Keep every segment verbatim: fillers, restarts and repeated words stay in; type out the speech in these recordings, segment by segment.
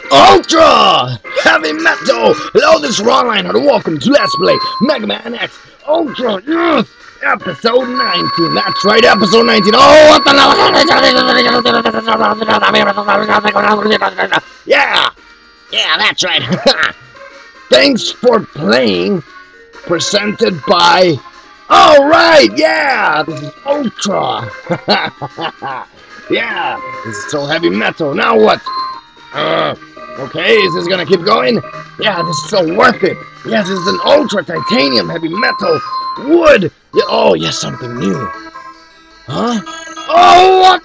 Ultra Heavy Metal! Hello, this is Ron Lionheart, and welcome to Let's Play MegaMan X Ultra, yes! Episode nineteen, that's right, episode nineteen. Oh, what the... Yeah! Yeah, that's right. Thanks for playing, presented by... Alright, yeah! This is Ultra! Yeah, this is so heavy metal. Now what? Uh... Okay, is this gonna keep going? Yeah, this is so worth it. Yes, this is an ultra titanium heavy metal wood. Yeah, oh, yes, something new. Huh? Oh, what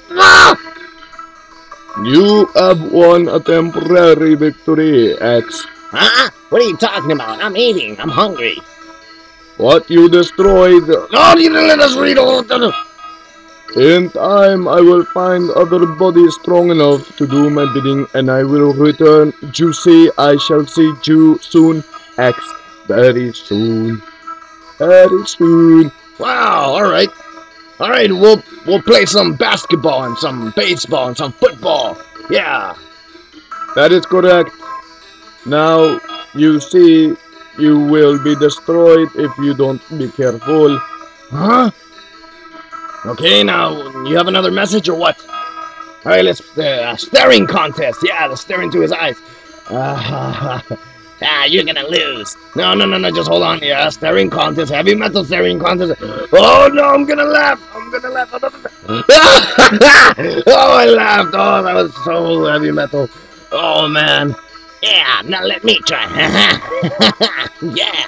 the? You have won a temporary victory, X. Huh? What are you talking about? I'm eating. I'm hungry. What you destroyed. Oh, you didn't let us read all the... In time, I will find other bodies strong enough to do my bidding, and I will return. You see, I shall see you soon, X. Very soon. Very soon. Wow, alright. Alright, we'll, we'll play some basketball and some baseball and some football. Yeah. That is correct. Now, you see, you will be destroyed if you don't be careful. Huh? Okay, now, you have another message or what? Alright, let's, uh, staring contest. Yeah, the staring to his eyes. Uh, ah, you're gonna lose. No, no, no, no, just hold on. Yeah, staring contest, heavy metal staring contest. Oh, no, I'm gonna laugh. I'm gonna laugh. Oh, I laughed. Oh, that was so heavy metal. Oh, man. Yeah, now let me try. Yeah.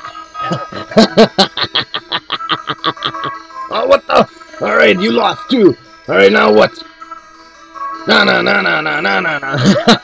Oh, what the? Alright, you lost too. Alright, now what? No, no, no, no, no, no, no, no.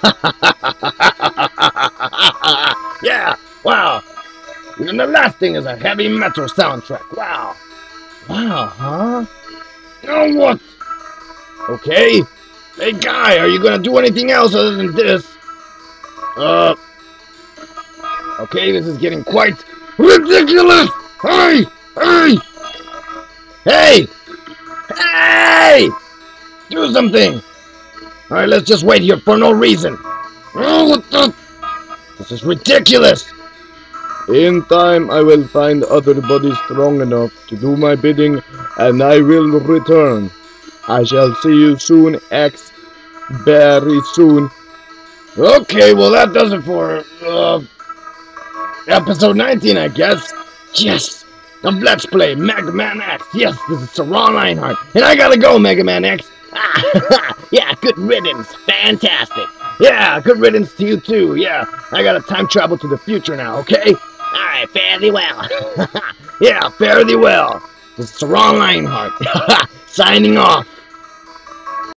Yeah, wow. And the last thing is a heavy metal soundtrack. Wow. Wow, huh? Now what? Okay. Hey, guy, are you gonna do anything else other than this? Uh. Okay, this is getting quite ridiculous. Hey! Hey! Hey! Hey! Do something! Alright, let's just wait here for no reason. Oh, what the? This is ridiculous! In time, I will find other bodies strong enough to do my bidding, and I will return. I shall see you soon, X. Very soon. Okay, well that does it for, uh, episode nineteen, I guess. Yes! Now let's play MegaMan X. Yes, this is Ron Lionheart. And I gotta go, MegaMan X. Ah, yeah, good riddance. Fantastic. Yeah, good riddance to you too. Yeah, I gotta time travel to the future now, okay? Alright, fare thee well. Yeah, fare thee well. This is Ron Lionheart. Signing off.